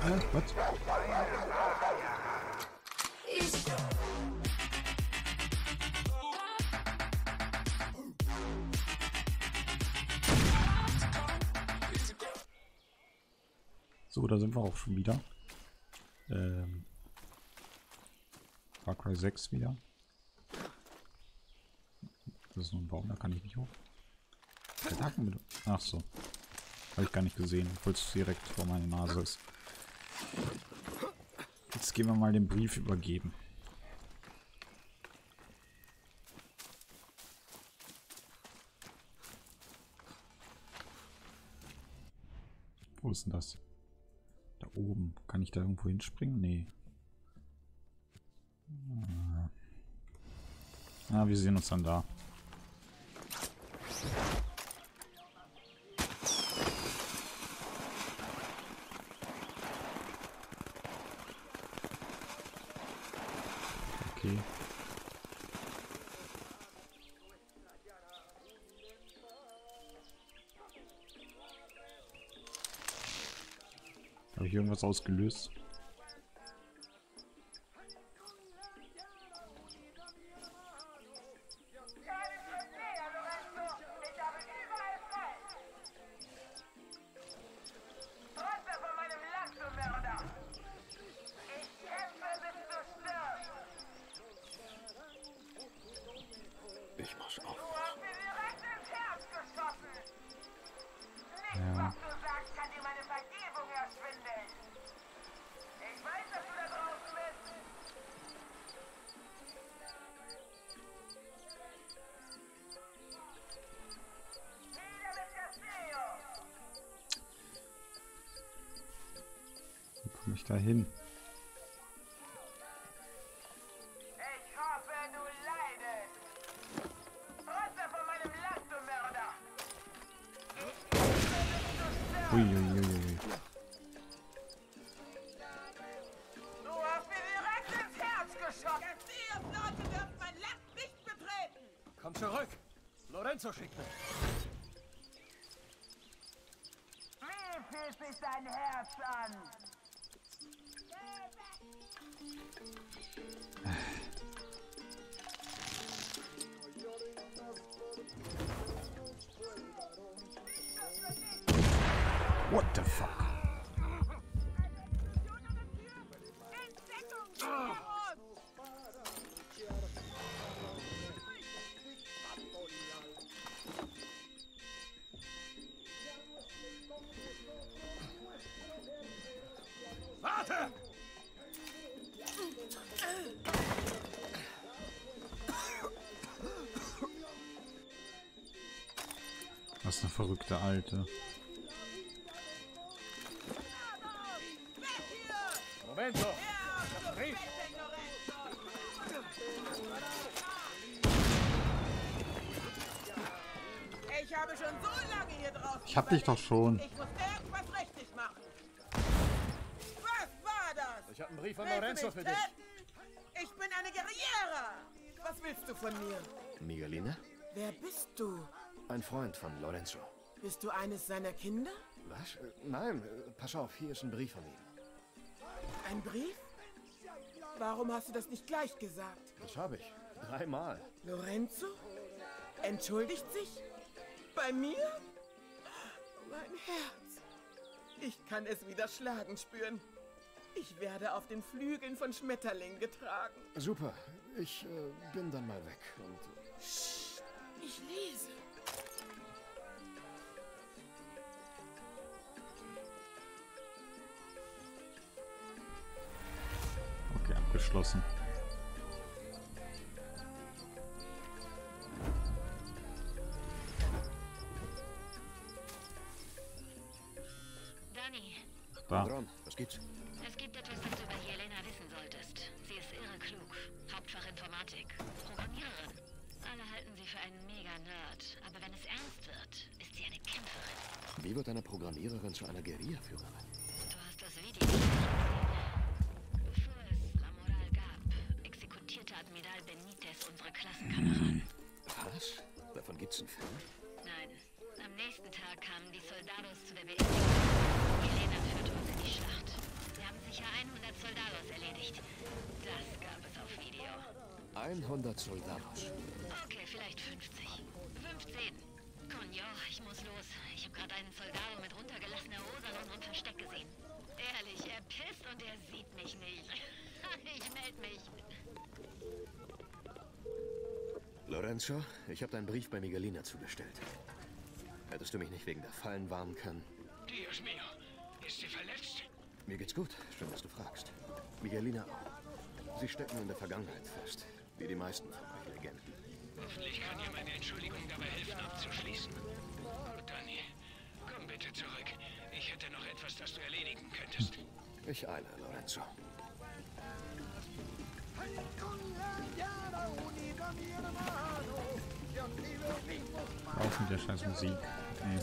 Was? So, da sind wir auch schon wieder. Far Cry 6 wieder. Das ist nur ein Baum, da kann ich nicht hoch. Ach so. Habe ich gar nicht gesehen, obwohl es direkt vor meiner Nase ist. Jetzt gehen wir mal den Brief übergeben. Wo ist denn das? Da oben. Kann ich da irgendwo hinspringen? Nee. Ah, wir sehen uns dann da. Okay. Habe ich irgendwas ausgelöst? Ich muss auf. Du hast mir direkt ins Herz geschossen. Nichts, Ja. was du sagst, kann dir meine Vergebung erschwindeln. Ich weiß, dass du da draußen bist. Wieder mit Castillo. Wie komme ich da hin? Ich hoffe, du leidest. Rotze von meinem Land, du Mörder. Ich kämpfe, bis du stirbst. Uiuiuiui. Du hast mir direkt ins Herz geschossen. Castillos Leute dürfen mein Land nicht betreten. Komm zurück! Lorenzo schickt mich. Wie fühlt sich dein Herz an? What the fuck? Warte! Was eine verrückte Alte. Lorenzo! Das Brief! Ich habe schon so lange hier draußen. Ich hab dich doch schon. Ich muss irgendwas richtig machen. Was war das? Ich habe einen Brief von Willst du Lorenzo mich für dich. töten? Ich bin eine Guerriera. Was willst du von mir? Miguelina? Wer bist du? Ein Freund von Lorenzo. Bist du eines seiner Kinder? Was? Nein, pass auf, hier ist ein Brief von ihm. Ein Brief? Warum hast du das nicht gleich gesagt? Das habe ich. 3-mal. Lorenzo? Entschuldigt sich? Bei mir? Mein Herz. Ich kann es wieder schlagen spüren. Ich werde auf den Flügeln von Schmetterlingen getragen. Super, ich bin dann mal weg. Und Ich lese. Okay, abgeschlossen. Dani, Da. Ron, was gibt's? es gibt etwas, das du über Jelena wissen solltest. Sie ist irre klug. Hauptfach Informatik. Programmiererin. Alle halten sie für einen Mega-Nerd. Aber wenn es ernst wird, ist sie eine Kämpferin. Wie wird eine Programmiererin zu einer Guerilla-Führerin? Du hast das Video nicht gesehen. Bevor es La Moral gab, exekutierte Admiral Benitez unsere Klassenkameraden. Was? Davon gibt's einen Film? Nein. Am nächsten Tag kamen die Soldados zu der Beerdigung. Jelena führte uns in die Schlacht. Wir 100 Soldados. Okay, vielleicht 50. 15. Coño, ich muss los. Ich habe gerade einen Soldado mit runtergelassener Hose an unserem Versteck gesehen. Ehrlich, er pisst und er sieht mich nicht. Ich melde mich. Lorenzo, ich habe deinen Brief bei Miguelina zugestellt. Hättest du mich nicht wegen der Fallen warnen können? Dios mio, ist sie verletzt? Mir geht's gut. Schön, dass du fragst. Miguelina auch. Sie stecken in der Vergangenheit fest, wie die meisten von euch Legenden. Hoffentlich kann dir meine Entschuldigung dabei helfen, abzuschließen. Gut, Dani, komm bitte zurück. Ich hätte noch etwas, das du erledigen könntest. Ich eile, Lorenzo. Auf mit der scheiß Musik. Nee.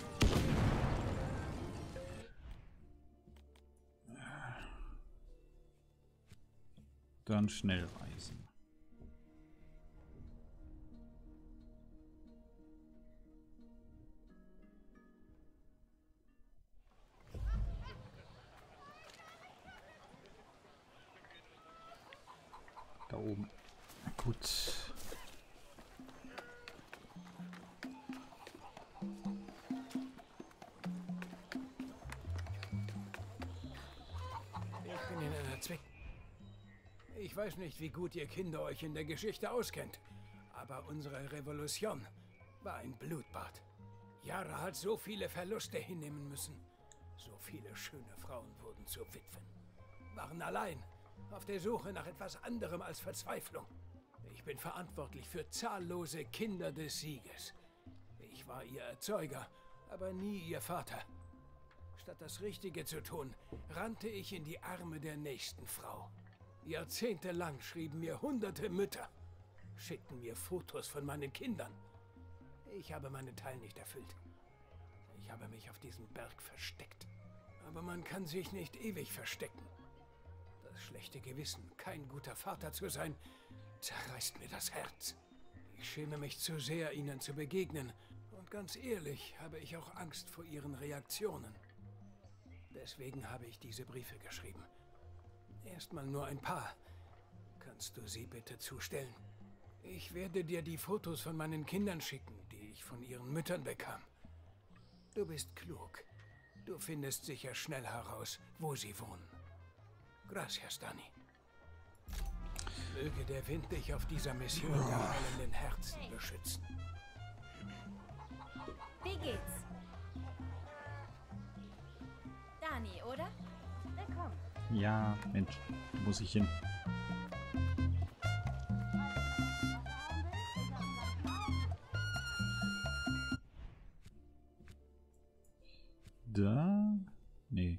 Dann schnell reisen. Da oben. Gut. Ich bin in einer Zwick. Ich weiß nicht, wie gut ihr Kinder euch in der Geschichte auskennt, aber unsere Revolution war ein Blutbad. Yara hat so viele Verluste hinnehmen müssen. So viele schöne Frauen wurden zu Witwen. Waren allein, auf der Suche nach etwas anderem als Verzweiflung. Ich bin verantwortlich für zahllose Kinder des Sieges. Ich war ihr Erzeuger, aber nie ihr Vater. Statt das Richtige zu tun, rannte ich in die Arme der nächsten Frau. Jahrzehntelang schrieben mir hunderte Mütter, schickten mir Fotos von meinen Kindern. Ich habe meinen Teil nicht erfüllt. Ich habe mich auf diesem Berg versteckt. Aber man kann sich nicht ewig verstecken. Das schlechte Gewissen, kein guter Vater zu sein, zerreißt mir das Herz. Ich schäme mich zu sehr, ihnen zu begegnen. Und ganz ehrlich, habe ich auch Angst vor ihren Reaktionen. Deswegen habe ich diese Briefe geschrieben. Erstmal nur ein paar. Kannst du sie bitte zustellen? Ich werde dir die Fotos von meinen Kindern schicken, die ich von ihren Müttern bekam. Du bist klug. Du findest sicher schnell heraus, wo sie wohnen. Gracias, Dani. Möge der Wind dich auf dieser Mission der heilenden Herzen beschützen. Wie geht's? Dani, oder? Na komm. Ja, Mensch, wo muss ich hin? Da? Nee.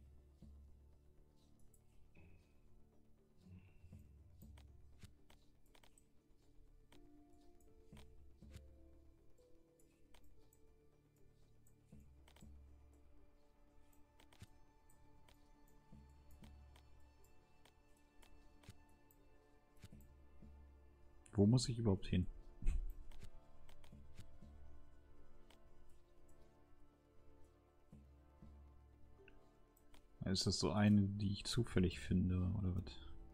Wo muss ich überhaupt hin? Ist das so eine, die ich zufällig finde, oder was?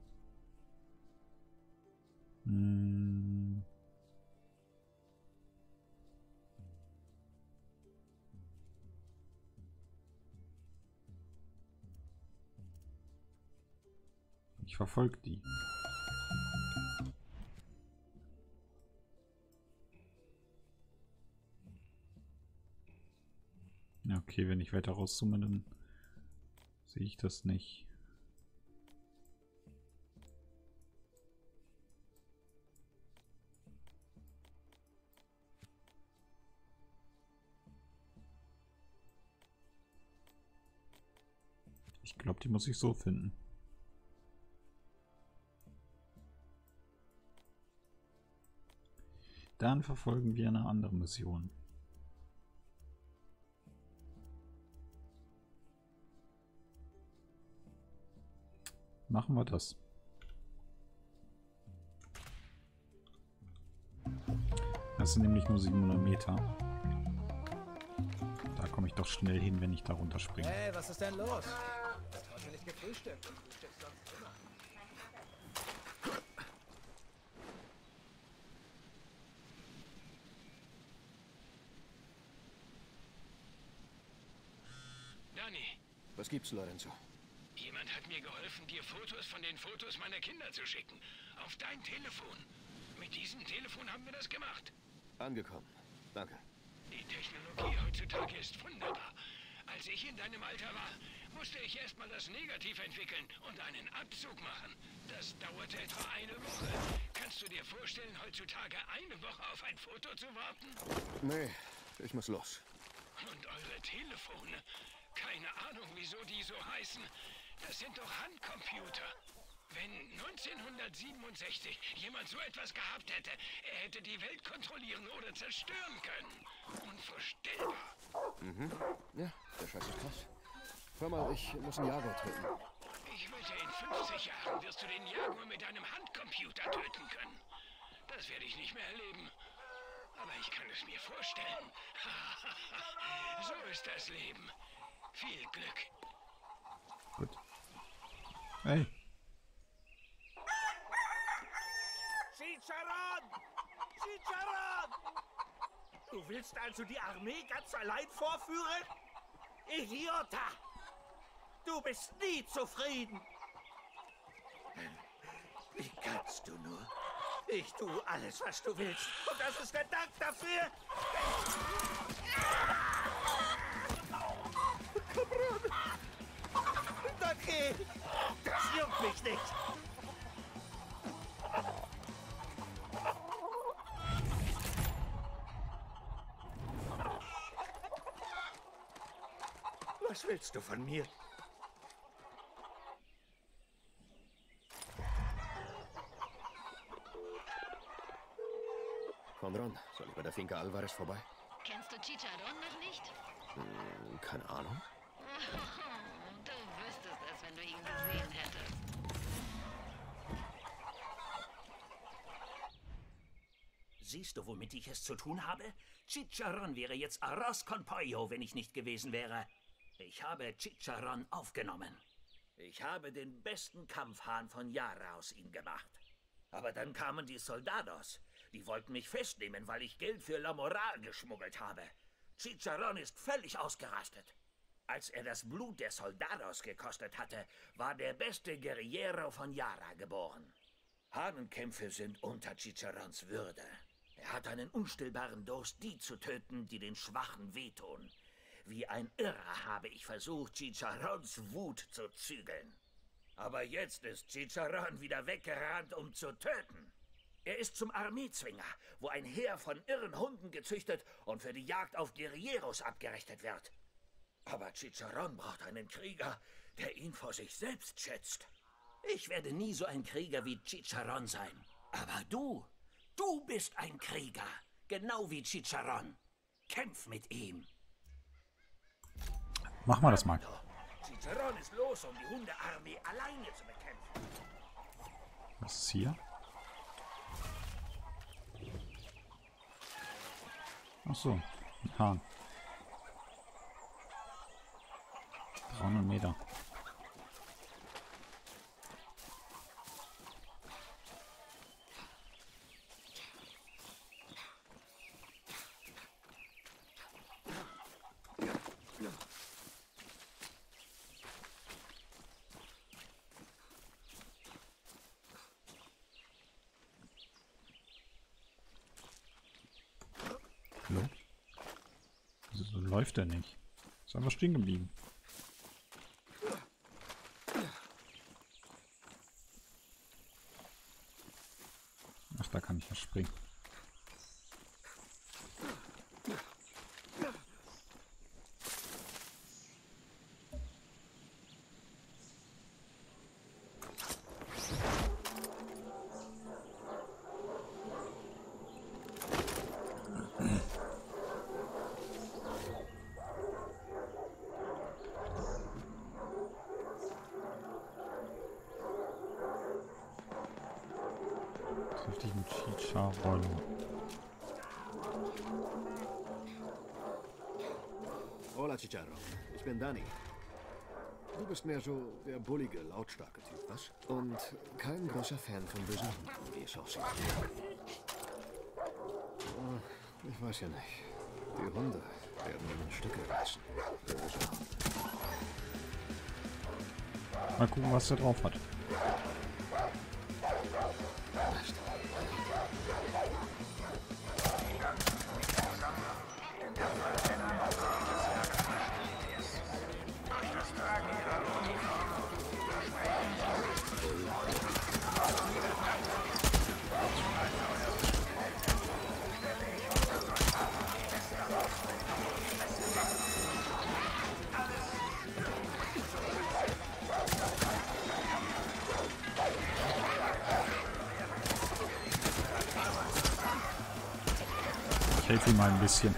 Ich verfolge die. Okay, wenn ich weiter rauszoome, dann sehe ich das nicht. Ich glaube, die muss ich so finden. Dann verfolgen wir eine andere Mission. Machen wir das. Das sind nämlich nur 700 Meter. Da komme ich doch schnell hin, wenn ich da runterspringe. Hey, was ist denn los? Du hast heute nicht gefrühstückt. Du frühstückst sonst immer. Dani. Was gibt's, Lorenzo? Jemand hat mir geholfen, dir Fotos von den Fotos meiner Kinder zu schicken. Auf dein Telefon. Mit diesem Telefon haben wir das gemacht. Angekommen. Danke. Die Technologie heutzutage ist wunderbar. Als ich in deinem Alter war, musste ich erstmal das Negativ entwickeln und einen Abzug machen. Das dauerte etwa eine Woche. Kannst du dir vorstellen, heutzutage eine Woche auf ein Foto zu warten? Nee, ich muss los. Und eure Telefone? Keine Ahnung, wieso die so heißen. Das sind doch Handcomputer. Wenn 1967 jemand so etwas gehabt hätte, er hätte die Welt kontrollieren oder zerstören können. Unvorstellbar. Mhm. Ja, der Scheiß ist krass. Hör mal, ich muss einen Jaguar töten. Ich wette, in 50 Jahren wirst du den Jaguar mit einem Handcomputer töten können. Das werde ich nicht mehr erleben. Aber ich kann es mir vorstellen. So ist das Leben. Viel Glück. Gut. Hey. Chicharon! Chicharon! Du willst also die Armee ganz allein vorführen? Idiota! Du bist nie zufrieden! Wie kannst du nur? Ich tue alles, was du willst. Und das ist der Dank dafür. Danke! Das juckt mich nicht! Was willst du von mir? Conron, soll ich bei der Finca Alvarez vorbei? Kennst du Chicharon noch nicht? Keine Ahnung. Du wüsstest es, wenn du ihn gesehen hättest. Siehst du, womit ich es zu tun habe? Chicharon wäre jetzt Arroz con Pollo, wenn ich nicht gewesen wäre. Ich habe Chicharon aufgenommen. Ich habe den besten Kampfhahn von Yara aus ihm gemacht. Aber dann kamen die Soldados. Die wollten mich festnehmen, weil ich Geld für La Moral geschmuggelt habe. Chicharon ist völlig ausgerastet. Als er das Blut der Soldados gekostet hatte, war der beste Guerillero von Yara geboren. Hahnenkämpfe sind unter Chicharons Würde. Er hat einen unstillbaren Durst, die zu töten, die den Schwachen wehtun. Wie ein Irrer habe ich versucht, Chicharons Wut zu zügeln. Aber jetzt ist Chicharon wieder weggerannt, um zu töten. Er ist zum Armeezwinger, wo ein Heer von irren Hunden gezüchtet und für die Jagd auf Guerilleros abgerechnet wird. Aber Chicharon braucht einen Krieger, der ihn vor sich selbst schätzt. Ich werde nie so ein Krieger wie Chicharon sein. Aber du bist ein Krieger, genau wie Chicharon. Kämpf mit ihm. Machen wir das mal. Chicharon ist los, um die Hundearmee alleine zu bekämpfen. Was ist hier? Ach so, ein Hahn. 300 Meter. Hallo? So läuft er nicht. Ist einfach stehen geblieben. Ach, da kann ich ja springen. Richtig mit Chicharon. Hola, Chicharon. Ich bin Dani. Du bist mehr so der bullige, lautstarke Typ, was? Und kein großer Fan von bösen Hunden, wie es aussieht. Ich weiß ja nicht. Die Hunde werden in Stücke reißen. Böse Hunde. Mal gucken, was er drauf hat. Ich helfe ihm mal ein bisschen.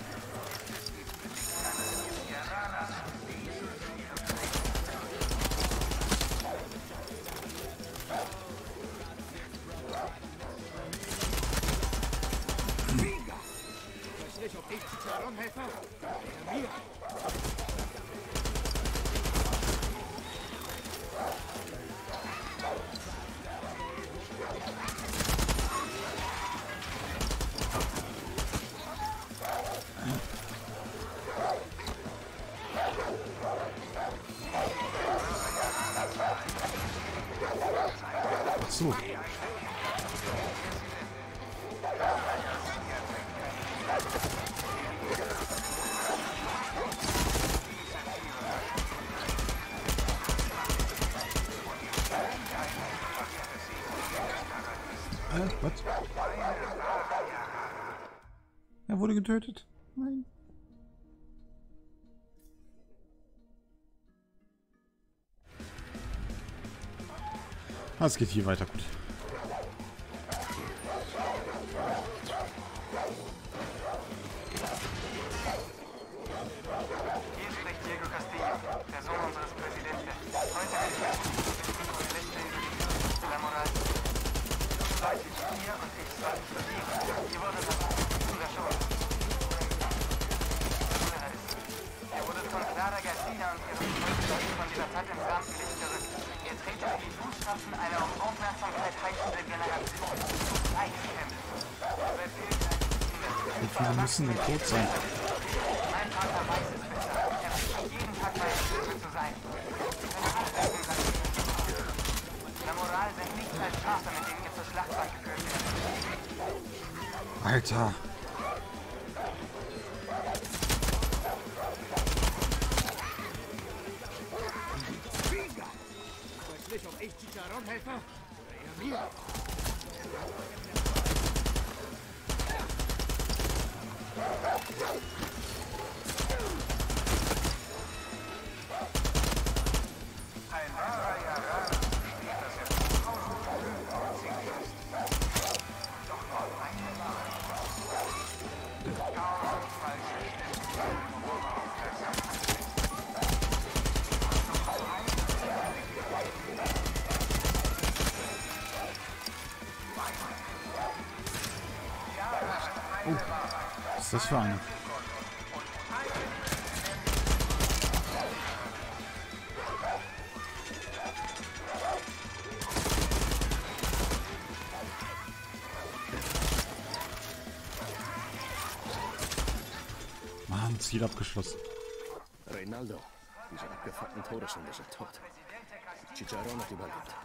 So. Was? Er wurde getötet. Nein. Ah, es geht hier weiter, gut. Hier spricht Diego Castillo, der Sohn unseres Präsidenten. Heute will ich La Moral. Leute, ihr und ich sollten verlieren. Ihr wurdet verschont. Ihr wurdet von Clara Garcia und ihrem Freund von dieser Tat ins Rampenlicht gerückt. Ihr tretet in die Fußstapfen einer um Aufmerksamkeit heischenden Generation. Eichkämpfe. Wie viele müssen denn tot sein? Mein Vater weiß es besser. Er versucht jeden Tag meine Stimme zu sein. La Moral sind nicht als Schafe, mit denen ihr zur Schlachtbank geführt werdet. Alter. Weiß ob ich Chicharron helfe? Ja, mir. Ein wahrer Jara steht das jetzt tausend Lügen und sie fest. Doch nur eine Wahrheit. 1000 falsche Stimmen, um Aufmerksamkeit. Was ist das für eine? Mann, Ziel abgeschlossen. Reinaldo, diese abgefuckten Todeshunde sind tot. Chicharron hat überlebt.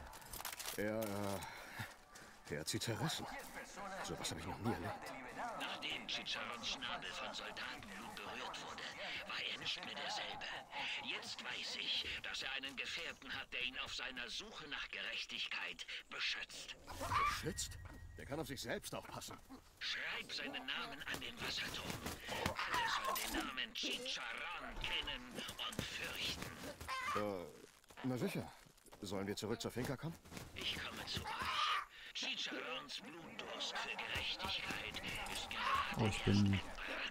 Er hat sie zerrissen. So was habe ich noch nie erlebt. Nachdem Chicharrons Schnabel von Soldatenblut berührt wurde, war er nicht mehr derselbe. Jetzt weiß ich, dass er einen Gefährten hat, der ihn auf seiner Suche nach Gerechtigkeit beschützt. Beschützt? Der kann auf sich selbst aufpassen. Schreib seinen Namen an den Wasserturm. Alle sollen den Namen Chicharron kennen und fürchten. Na sicher. Sollen wir zurück zur Finca kommen? Ich komme zu euch. Chicharrons Blutdurst für Gerechtigkeit ist gerade Oh, ich bin... entbrannt.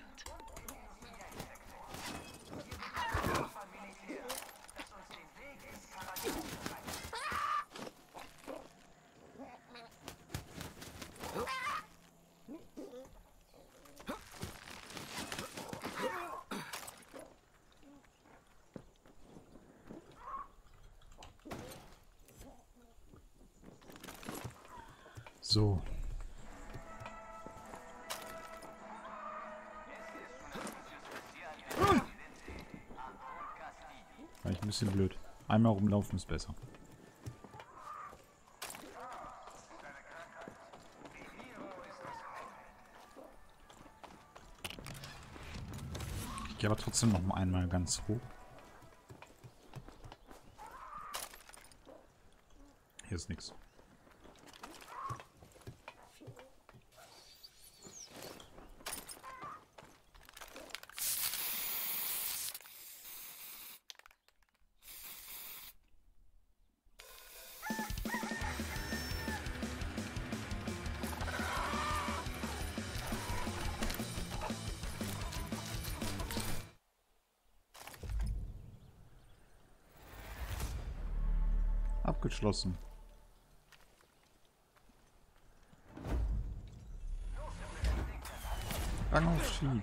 So. War ich ein bisschen blöd. Einmal rumlaufen ist besser. Ich gehe aber trotzdem noch mal einmal ganz hoch. Hier ist nichts. Abgeschlossen. Rangaufstieg.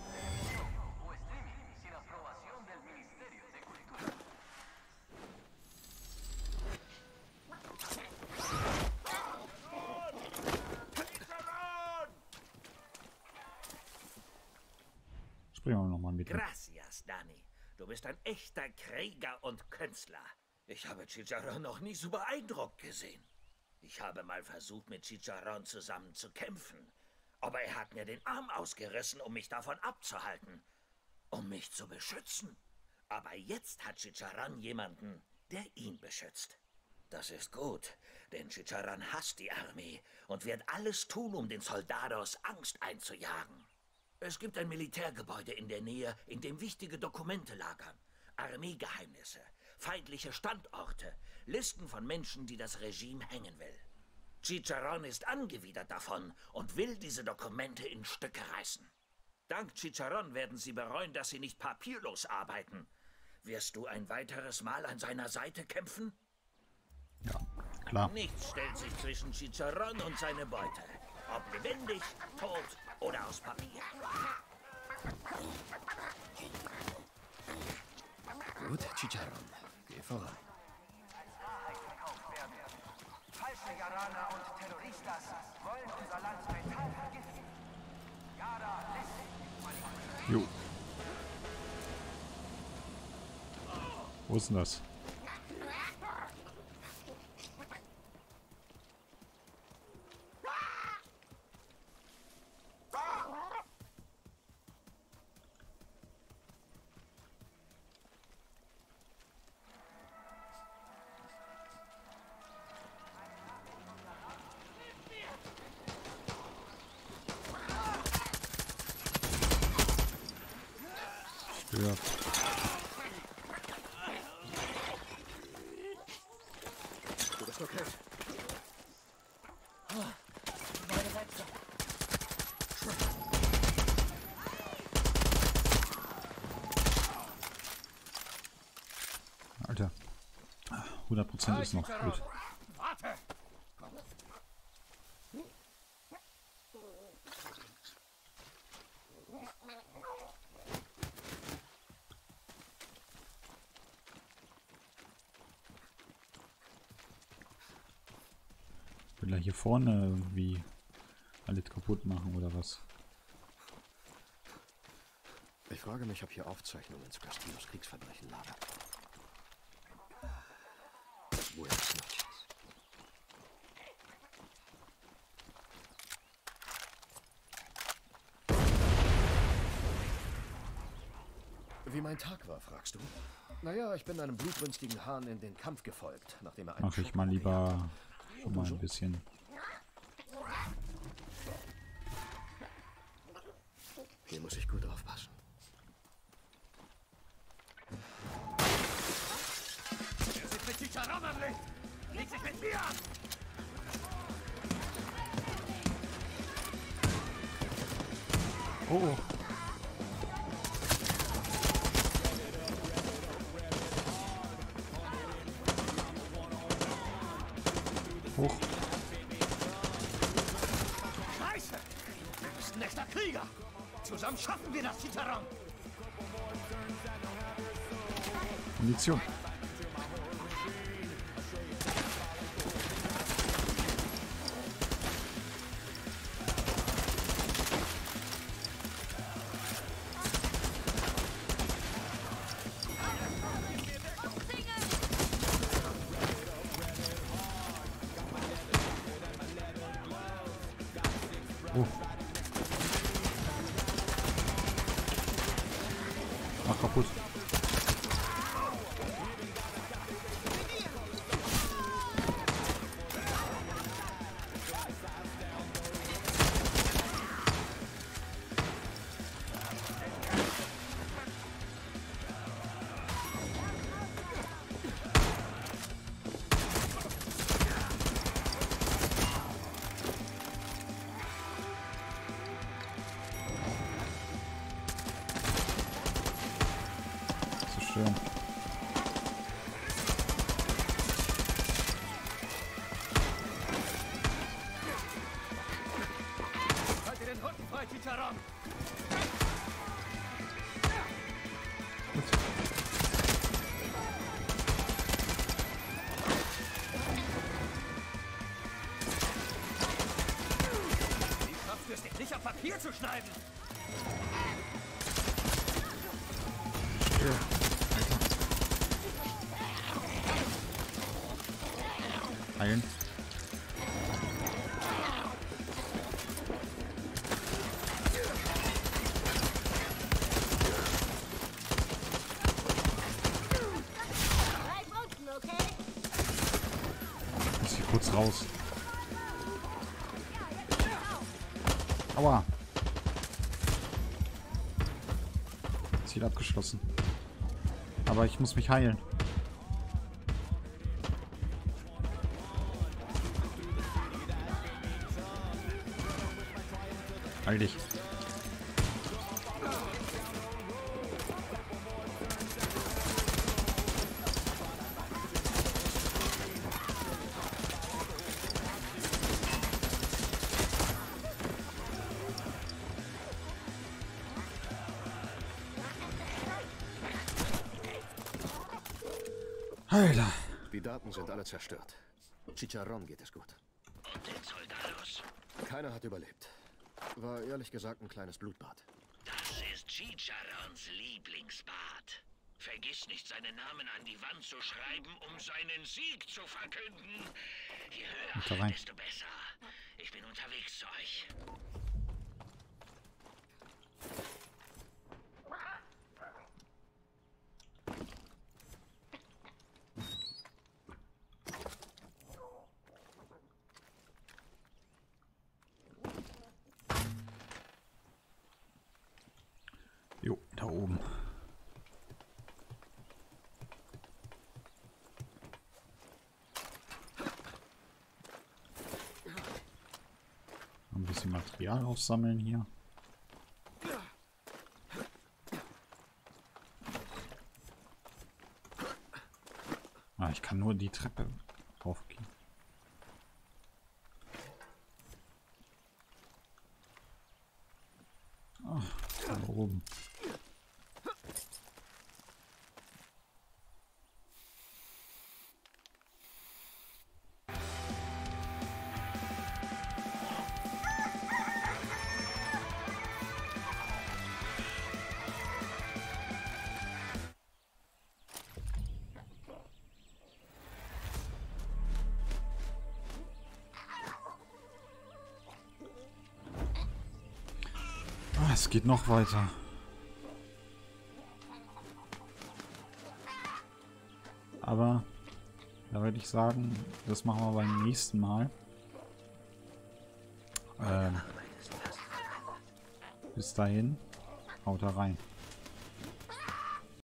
Springen wir nochmal mit. Gracias, Dani. Du bist ein echter Krieger und Künstler. Ich habe Chicharron noch nie so beeindruckt gesehen. Ich habe mal versucht, mit Chicharron zusammen zu kämpfen. Aber er hat mir den Arm ausgerissen, um mich davon abzuhalten. Um mich zu beschützen. Aber jetzt hat Chicharron jemanden, der ihn beschützt. Das ist gut, denn Chicharron hasst die Armee und wird alles tun, um den Soldados Angst einzujagen. Es gibt ein Militärgebäude in der Nähe, in dem wichtige Dokumente lagern. Armeegeheimnisse, feindliche Standorte, Listen von Menschen, die das Regime hängen will. Chicharron ist angewidert davon und will diese Dokumente in Stücke reißen. Dank Chicharron werden sie bereuen, dass sie nicht papierlos arbeiten. Wirst du ein weiteres Mal an seiner Seite kämpfen? Ja, klar. Nichts stellt sich zwischen Chicharron und seine Beute. Ob lebendig, tot oder aus Papier. Gut, Chicharron, geh voran. Falsche Yaraner und Terroristas wollen unser Land mental vergiften. Yara lässt sich Jo. Wo ist denn das? Ja. Du bist okay. Meine Wechsel. Alter. 100% ist noch gut. Warte! Will er hier vorne irgendwie alles kaputt machen oder was? Ich frage mich, ob hier Aufzeichnungen zu Castillos Kriegsverbrechen lagern. Buenas noches. Wie mein Tag war, fragst du? Naja, ich bin einem blutrünstigen Hahn in den Kampf gefolgt, nachdem er einen Mach ich mal lieber schon mal ein bisschen. Hier muss ich gut aufpassen. Wer sich mit Chicharron anlegt, legt sich mit mir an! Oh. Hoch. Scheiße! Du bist ein echter Krieger! Zusammen schaffen wir das, Chicharron! Munition. Oh. Mach kaputt. Schön. Halt dir den Hund frei, Chicharron! Wie schaffst du es, dich nicht auf Papier zu schneiden? Ja. Heilen. Muss hier kurz raus. Aua. Ziel abgeschlossen. Aber ich muss mich heilen. Heil dich. Alter. Die Daten sind alle zerstört. Chicharron geht es gut. Und den Soldados? Keiner hat überlebt. War ehrlich gesagt ein kleines Blutbad. Das ist Chicharrons Lieblingsbad. Vergiss nicht, seinen Namen an die Wand zu schreiben, um seinen Sieg zu verkünden. Je höher, desto besser. Ich bin unterwegs zu euch. Jo, da oben. Ein bisschen Material aufsammeln hier. Ah, ich kann nur die Treppe raufgehen. Ach, da oben. Es geht noch weiter. Aber da würde ich sagen, das machen wir beim nächsten Mal. Bis dahin, haut da rein.